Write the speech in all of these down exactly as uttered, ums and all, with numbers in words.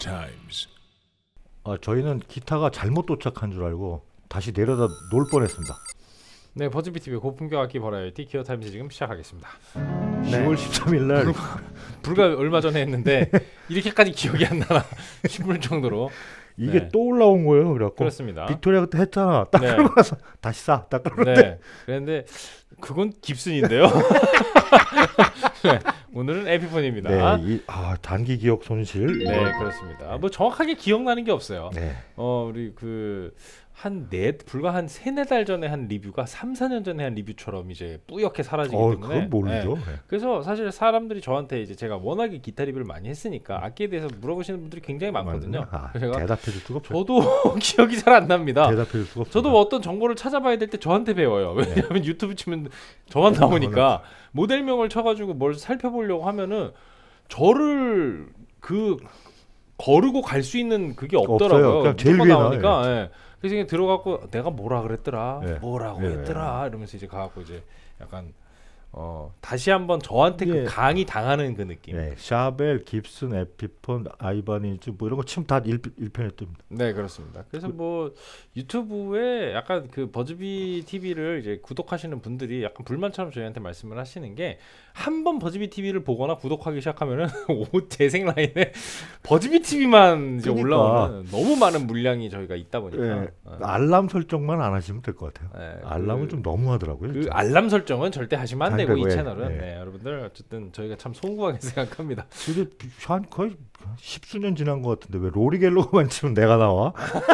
Times. 아, 저희는 기타가 잘못 도착한 줄 알고 다시 내려다 놓을 뻔했습니다. 네, 버즈비티비 고품격 악기 버라이어티 기어 타임즈 지금 시작하겠습니다. 시월 십삼일 날 불과 얼마 전에 했는데 이렇게까지 기억이 안 나나 싶을 정도로 이게 네. 또 올라온 거예요. 그래갖고 그렇습니다. 빅토리아 그때 했잖아. 딱 네. 그러고 나서 다시 싸. 딱 그러는데 네. 그런데 그건 깁슨인데요. 네. 오늘은 에피폰입니다. 네, 이, 아, 단기 기억 손실. 네, 그렇습니다. 뭐 정확하게 기억나는 게 없어요. 네. 어, 우리 그 한 네 불과 한 세네 달 전에 한 리뷰가 삼, 사 년 전에 한 리뷰처럼 이제 뿌옇게 사라지기 어, 때문에. 그건 모르죠. 네. 네. 그래서 사실 사람들이 저한테 이제 제가 워낙에 기타 리뷰를 많이 했으니까 악기에 대해서 물어보시는 분들이 굉장히 많거든요. 아, 그래서 제가 대답해줄 수가 없죠. 저도 기억이 잘 안 납니다. 대답해줄 수가 없죠. 저도 뭐 어떤 정보를 찾아봐야 될 때 저한테 배워요. 왜냐하면 네. 유튜브 치면 저만 나오니까 모델명을 쳐가지고 뭘 살펴보려고 하면은 저를 그 거르고 갈 수 있는 그게 없더라고요. 없어요. 그냥 제일 무조건 위에 나오니까. 예. 그래서 그냥 들어가고 내가 뭐라 그랬더라, 네. 뭐라고 네. 했더라 이러면서 이제 가갖고 이제 약간 어 다시 한번 저한테 예. 그 강의 당하는 그 느낌. 네, 샤벨, 깁슨, 에피폰, 아이바니즈 뭐 이런 거 치면 다 일 편에 뜹니다. 네, 그렇습니다. 그래서 뭐 유튜브에 약간 그 버즈비 티비를 이제 구독하시는 분들이 약간 불만처럼 저희한테 말씀을 하시는 게 한 번 버즈비 티비를 보거나 구독하기 시작하면은 오 재생 라인에 버즈비 티비만 이제 그러니까. 올라오는 너무 많은 물량이 저희가 있다 보니까 네, 어. 알람 설정만 안 하시면 될 것 같아요. 네, 알람은 그, 좀 너무하더라고요. 그 진짜. 알람 설정은 절대 하시면 안 되고 이 왜, 채널은 네. 네, 여러분들 어쨌든 저희가 참 송구하게 생각합니다. 그게 한 거의 십수년 지난 것 같은데 왜 로리 갤러그만 치면 내가 나와?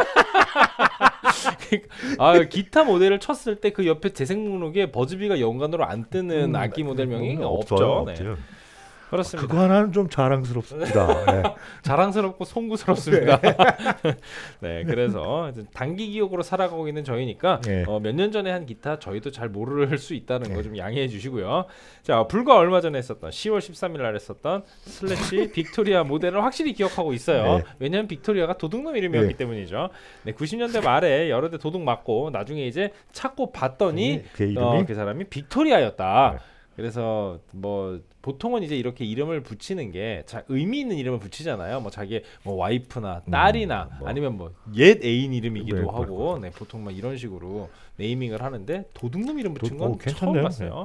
아 기타 모델을 쳤을 때 그 옆에 재생 목록에 버즈비가 연관으로 안 뜨는 음, 악기 모델명이 음, 없죠. 없어요, 네. 없죠. 그렇습니다. 그거 하나는 좀 자랑스럽습니다. 네. 자랑스럽고 송구스럽습니다. 네, 그래서 단기 기억으로 살아가고 있는 저희니까 네. 어, 몇 년 전에 한 기타 저희도 잘 모를 수 있다는 네. 거 좀 양해해 주시고요. 자, 불과 얼마 전에 했었던 시월 십삼일 날 했었던 슬래시 빅토리아 모델을 확실히 기억하고 있어요. 네. 왜냐하면 빅토리아가 도둑놈 이름이었기 네. 때문이죠. 네, 구십 년대 말에 여러 대 도둑 맞고 나중에 이제 찾고 봤더니 네, 그 이름이 어, 그 사람이 빅토리아였다. 네. 그래서 뭐 보통은 이제 이렇게 이름을 붙이는 게 자, 의미 있는 이름을 붙이잖아요. 뭐 자기 뭐 와이프나 딸이나 음, 뭐. 아니면 뭐 옛 애인 이름이기도 네, 하고, 네 보통 막 이런 식으로 네이밍을 하는데 도둑놈 이름 붙인 도- 건 오, 처음 괜찮네요. 봤어요.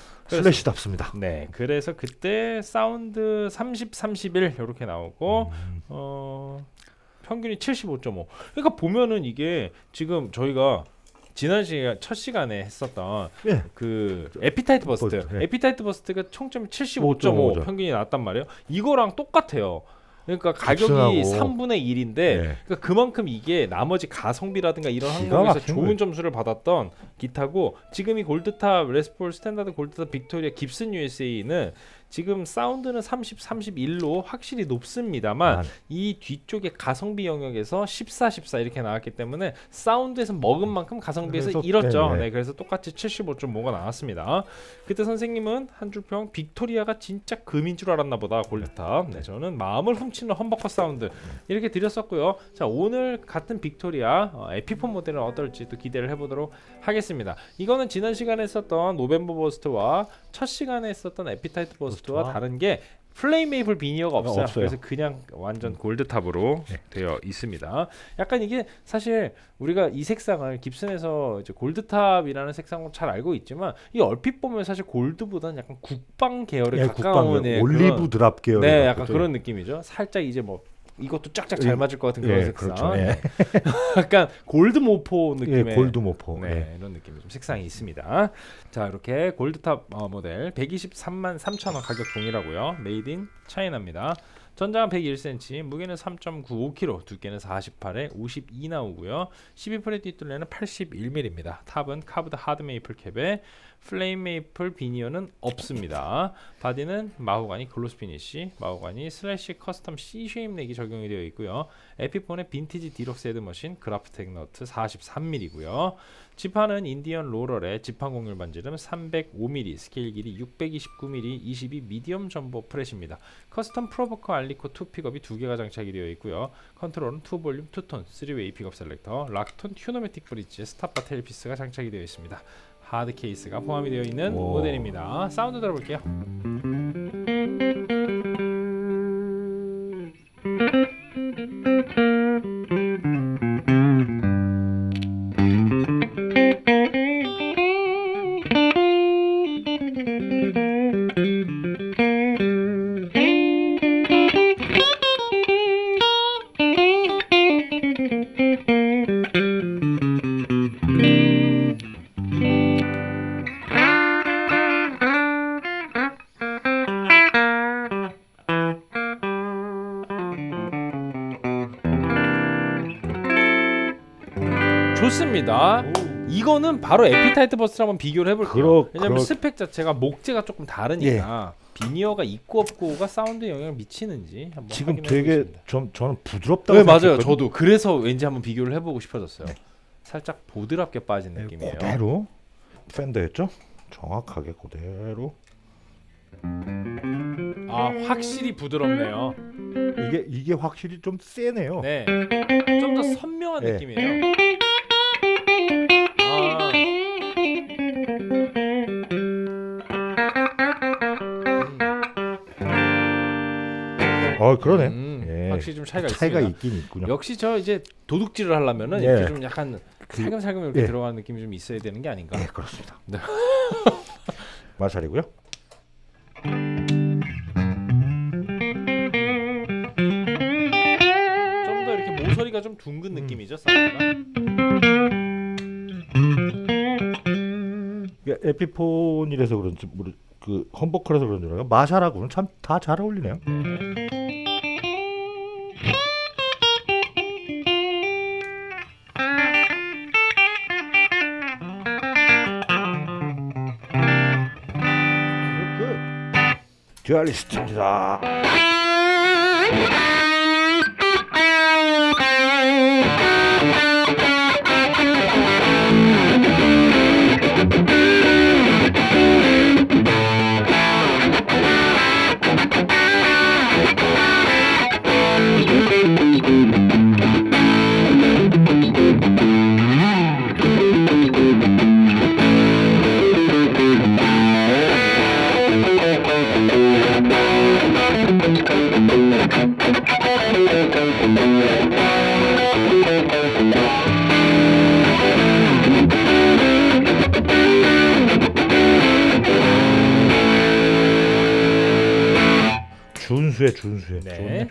슬래시답습니다. 네, 그래서 그때 사운드 삼십, 삼십일 이렇게 나오고 음. 어 평균이 칠십오 점 오. 그러니까 보면은 이게 지금 저희가 지난 시간 첫 시간에 했었던 예. 그 에피타이트 버스트, 버스트, 네. 에피타이트 버스트가 총점이 칠십오 점 오 오점오죠. 평균이 나왔단 말이에요. 이거랑 똑같아요. 그러니까 가격이 깁슨하고. 삼분의 일인데 네. 그러니까 그만큼 이게 나머지 가성비라든가 이런 기가 항목에서 막힌 좋은 거예요. 점수를 받았던 기타고, 지금 이 골드탑 레스폴 스탠다드 골드탑 빅토리아 깁슨 유에스에이는 지금 사운드는 삼십, 삼십일로 확실히 높습니다만 아, 이 뒤쪽에 가성비 영역에서 십사, 십사 이렇게 나왔기 때문에 사운드에서 먹은 만큼 가성비에서 그래서, 잃었죠. 네, 네. 네, 그래서 똑같이 칠십오 점 오가 나왔습니다. 그때 선생님은 한 줄평 빅토리아가 진짜 금인 줄 알았나 보다 골드탑. 네, 저는 마음을 훔치는 험버커 사운드 이렇게 드렸었고요. 자, 오늘 같은 빅토리아 어, 에피폰 모델은 어떨지 또 기대를 해보도록 하겠습니다. 이거는 지난 시간에 했었던 노벤버 버스트와 첫 시간에 했었던 에피타이트 버스트와 버스트와 다른 게 플레이 메이플 비니어가 없어요. 없어요. 그래서 그냥 완전 골드탑으로 네. 되어 있습니다. 약간 이게 사실 우리가 이 색상을 깁슨에서 이제 골드탑이라는 색상으로 잘 알고 있지만 이 얼핏 보면 사실 골드보다는 약간 국방 계열에 예, 가까운 국방 예, 올리브 그런, 드랍 계열. 네, 약간 그런 느낌이죠. 살짝 이제 뭐 이것도 짝짝 잘 예, 맞을 것 같은 그런 예, 색상. 그렇죠. 예. 약간 골드 모포 예, 느낌의 골드 모포. 네, 예. 이런 느낌의 좀 색상이 있습니다. 자, 이렇게 골드탑 어, 모델 백이십삼만 삼천 원 가격 동일하고요. 메이드 인 차이나입니다. 전장은 백일 센티미터, 무게는 삼 점 구오 킬로그램, 두께는 사십팔에 오십이 나오고요. 십이 프렛 뒷둘레는 팔십일 밀리미터입니다. 탑은 카브드 하드 메이플 캡에 플레임 메이플 비니어는 없습니다. 바디는 마호가니 글로스 피니쉬, 마호가니 슬래시 커스텀 C 쉐입 넥이 적용이 되어 있고요. 에피폰의 빈티지 디럭스 헤드머신 그라프텍 너트 사십삼 밀리미터고요. 지판은 인디언 로럴의 지판 공률 반지름 삼백오 밀리미터, 스케일 길이 육백이십구 밀리미터, 이십이 미디엄 점보 프렛입니다. 커스텀 프로보커 알리코 투 픽업이 두 개가 장착이 되어 있고요. 컨트롤은 투 볼륨, 투 톤, 쓰리 웨이 픽업 셀렉터, 락톤 튜너매틱 브릿지, 스탑바 테일피스가 장착이 되어 있습니다. 하드 케이스가 포함이 되어 있는 오. 모델입니다. 사운드 들어볼게요. 좋습니다. 이거는 바로 에피타이트 버스랑 한번 비교를 해볼게요. 그러- 왜냐면 그러- 스펙 자체가 목재가 조금 다르니까 비니어가 있고 없고가 사운드에 영향을 미치는지 한번 지금 확인해 되게 보겠습니다. 좀 저는 부드럽다고 네 맞아요. 생각했거든요. 저도 그래서 왠지 한번 비교를 해보고 싶어졌어요. 네. 살짝 보드랍게 빠진 네, 느낌이에요. 그대로 팬더였죠? 정확하게 그대로. 아 확실히 부드럽네요. 이게 이게 확실히 좀 세네요. 네, 좀 더 선명한 네. 느낌이에요. 아, 어 그러네. 음, 예. 확실히 좀 차이가, 차이가 있습니다. 있긴 있군요. 역시 저 이제 도둑질을 하려면은 예. 이렇게 좀 약간 그- 살금살금 이렇게 예. 들어가는 느낌이 좀 있어야 되는 게 아닌가. 네 그렇습니다. 네. 마샬이고요. 좀 더 이렇게 모서리가 좀 둥근 느낌이죠, 사운드가. 이게 에피폰이라서 그런지 모르 그 험버커라서 그런지 모르겠어요. 마샬하고는 참 다 잘 어울리네요. 끝. 듀얼리스트입니다. 준수해 준수해. 네. 좋네.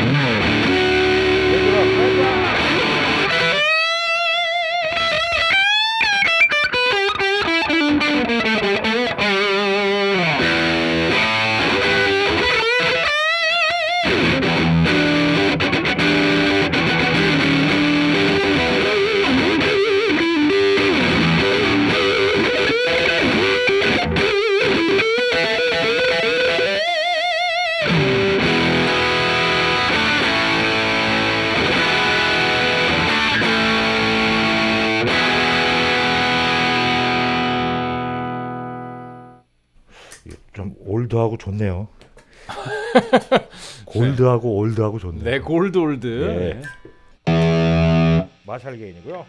좀 올드하고 좋네요. 골드하고 올드하고 좋네요. 네, 골드 올드. 예. 네. 마샬 게인이고요.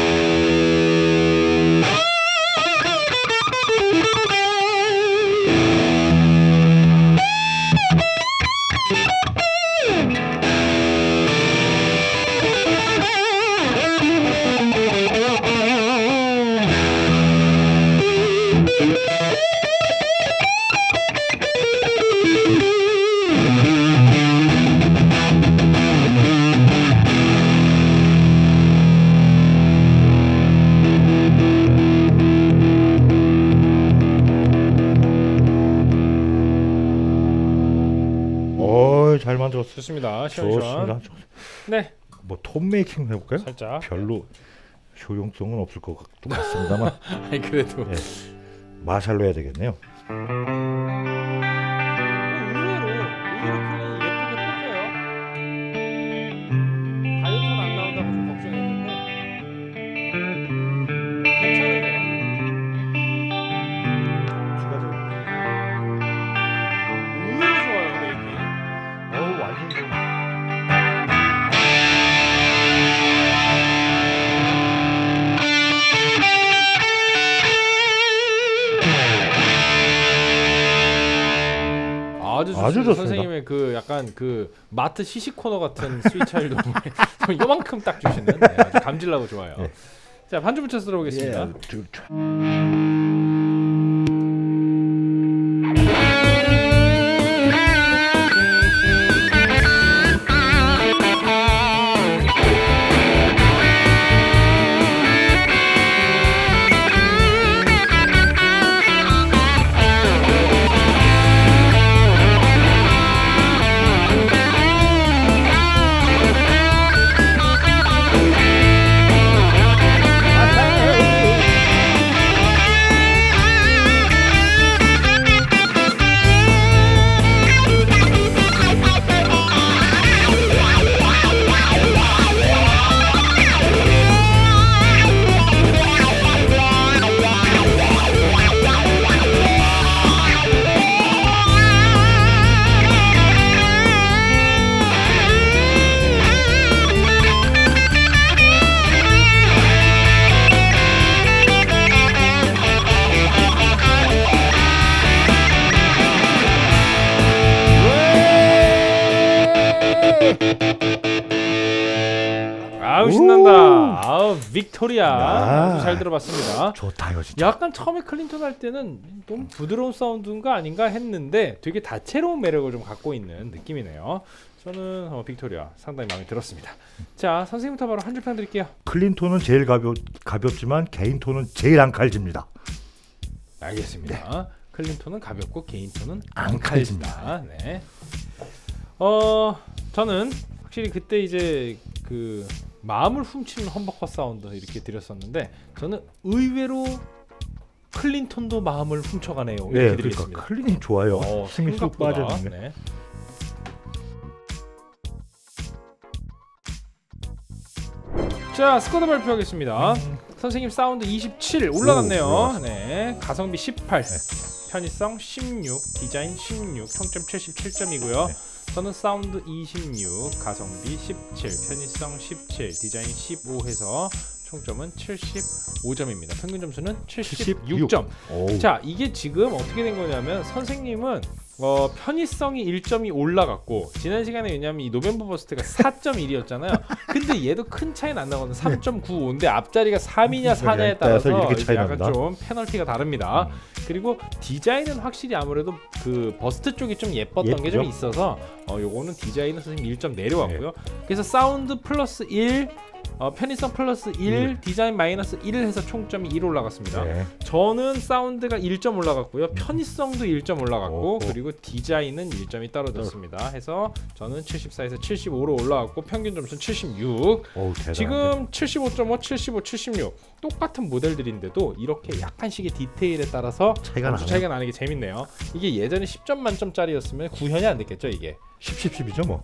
어이 잘 만들었어. 좋습니다. 시원시원. 좋습니다. 네, 뭐톤 메이킹 해볼까요? 살짝. 별로 효용성은 없을 것 같- 같습니다만 아니 그래도 네. 마샬로 해야 되겠네요. 의외로 의외로 클린이 예쁘게 뽑혀요. 다이어트는 안 나온다고 좀 걱정했는데 괜찮으네요. 추가적으로 의외로 좋아요, 메이킹. 어우 완전 좋네. 아주 좋습니다. 아주 좋습니다. 선생님의 그 약간 그 마트 시식 코너 같은 스위차일도 요만큼 딱 주시는 네, 아주 감질나고 좋아요. 네. 자 반주 붙여서 들어보겠습니다. 예, 두- 두- 빅토리아 아. 아주 잘 들어봤습니다. 좋다요 진짜. 약간 처음에 클린턴 할 때는 너무 부드러운 사운드인가 아닌가 했는데 되게 다채로운 매력을 좀 갖고 있는 느낌이네요. 저는 어, 빅토리아 상당히 마음에 들었습니다. 자, 선생님부터 바로 한 줄 평 드릴게요. 클린톤은 제일 가볍, 가볍지만 개인 톤은 제일 안 칼집니다. 알겠습니다. 네. 클린톤은 가볍고 개인 톤은 안 안 칼진다. 네. 어, 저는 확실히 그때 이제 그 마음을 훔치는 험버커 사운드 이렇게 드렸었는데 저는 의외로 클린톤도 마음을 훔쳐가네요. 이렇게 네, 드리겠습니다. 그러니까 클린이 좋아요. 어, 스윙이 쏙 생각보다. 빠졌네. 네. 자, 스코어 발표하겠습니다. 음. 선생님 사운드 이십칠 올라갔네요. 오, 네, 가성비 십팔, 네. 편의성 십육, 디자인 십육, 총점 칠십칠 점이고요. 네. 저는 사운드 이십육, 가성비 십칠, 편의성 십칠, 디자인 십오 해서 총점은 칠십오 점입니다. 평균 점수는 칠십육 점. 오. 자, 이게 지금 어떻게 된 거냐면 선생님은 어, 편의성이 일 점이 올라갔고 지난 시간에 왜냐면 이 노벤버 버스트가 사 점 일이었잖아요. 근데 얘도 큰 차이는 안 나거든요. 삼 점 구오인데 앞자리가 삼이냐 사냐에 따라서 이렇게 이제 차이 약간 납니다. 좀 페널티가 다릅니다. 음. 그리고 디자인은 확실히 아무래도 그 버스트 쪽이 좀 예뻤던 게 좀 예쁘죠? 있어서 어, 요거는 디자인은 선생님 일 점 내려왔고요. 네. 그래서 사운드 플러스 일, 어, 편의성 플러스 일, 음. 디자인 마이너스 일 해서 총점이 일 올라갔습니다. 네. 저는 사운드가 일 점 올라갔고요. 편의성도 일 점 올라갔고 오, 오. 그리고 디자인은 일 점이 떨어졌습니다. 해서 저는 칠십사에서 칠십오로 올라갔고 평균 점수는 칠십육. 어우, 대단한데. 지금 칠십오 점 오, 칠십오, 칠십육 똑같은 모델들인데도 이렇게 약간씩의 디테일에 따라서 차이가 점수 나네요. 차이가 나는 게 재밌네요. 이게 예전에 십 점 만점짜리였으면 구현이 안 됐겠죠 이게. 십, 십, 십이죠 뭐.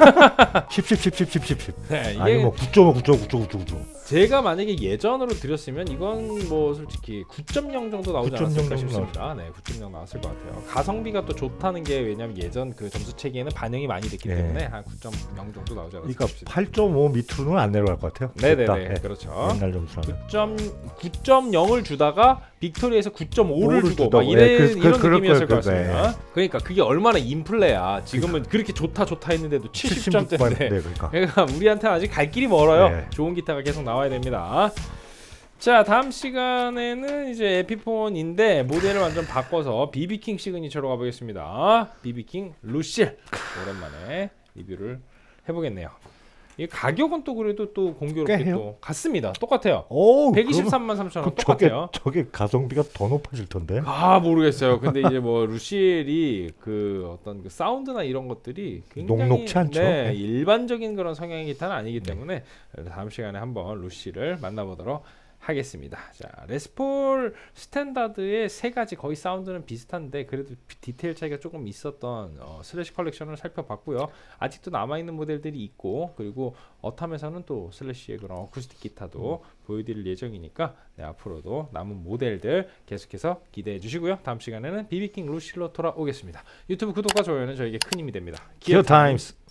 십, 십, 십, 십, 십, 십, 십. 네, 이게 아니 뭐 구 점 오, 구 점 오, 구 점 오, 구 점 오, 구 점 오. 제가 만약에 예전으로 드렸으면 이건 뭐 솔직히 구 점 영 정도 나오지 구 점 영 않았을까 정도 싶습니다. 네, 구 점 영 나왔을 것 같아요. 가성비가 또 좋다는 게 왜냐면 예전 그 점수 체계에는 반영이 많이 됐기 네. 때문에 한 구 점 영 정도 나오지 않았을까 그러니까 싶습니다. 팔 점 오 밑으로는 안 내려갈 것 같아요. 네네네, 됐다. 그렇죠. 옛날 점수라면. 구 점 영을 주다가 빅토리에서 구 점 오를 오를 주고 주다고. 막 이래, 네, 그- 그- 이런 그럴 느낌이었을 거예요, 것 같습니다. 그러니까 그게 얼마나 인플레야. 지금은 그렇게 좋다 좋다 했는데도 칠십 점대인데 네, 그러니까. 그러니까 우리한테는 아직 갈 길이 멀어요. 네. 좋은 기타가 계속 나와야 됩니다. 자, 다음 시간에는 이제 에피폰인데 모델을 완전 바꿔서 비비킹 시그니처로 가보겠습니다. 비비킹 루실 오랜만에 리뷰를 해보겠네요. 이 가격은 또 그래도 또 공교롭게 꽤 해요? 또 같습니다. 똑같아요. 오, 백이십삼만 삼천 원 그럼 저게 똑같아요. 저게 가성비가 더 높아질 텐데. 아, 모르겠어요. 근데 이제 뭐 루실이 그 어떤 그 사운드나 이런 것들이 굉장히 녹록치 않죠? 네, 네. 일반적인 그런 성향의 기타는 아니기 때문에 다음 시간에 한번 루실을 만나보도록 하겠습니다. 자, 레스폴 스탠다드의 세 가지 거의 사운드는 비슷한데 그래도 디테일 차이가 조금 있었던 어, 슬래시 컬렉션을 살펴봤고요. 아직도 남아있는 모델들이 있고 그리고 어탐에서는 또 슬래시의 그런 어쿠스틱 기타도 음. 보여드릴 예정이니까 네, 앞으로도 남은 모델들 계속해서 기대해 주시고요. 다음 시간에는 비비킹 루실로 돌아오겠습니다. 유튜브 구독과 좋아요는 저에게 큰 힘이 됩니다. 기어 타임스.